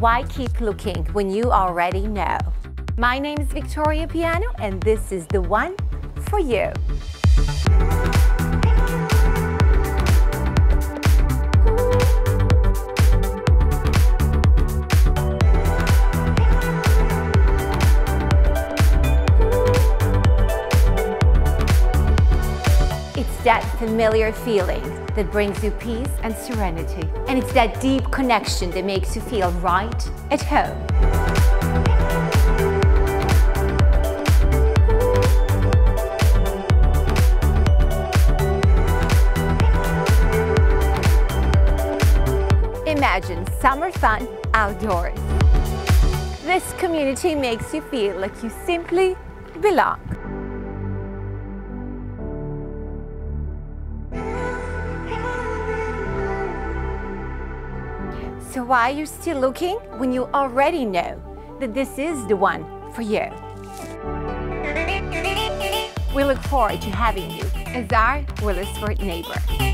Why keep looking when you already know? My name is Victoria Piano, and this is the one for you. It's that familiar feeling that brings you peace and serenity. And it's that deep connection that makes you feel right at home. Imagine summer fun outdoors. This community makes you feel like you simply belong. So why are you still looking when you already know that this is the one for you? We look forward to having you as our Willisford neighbor.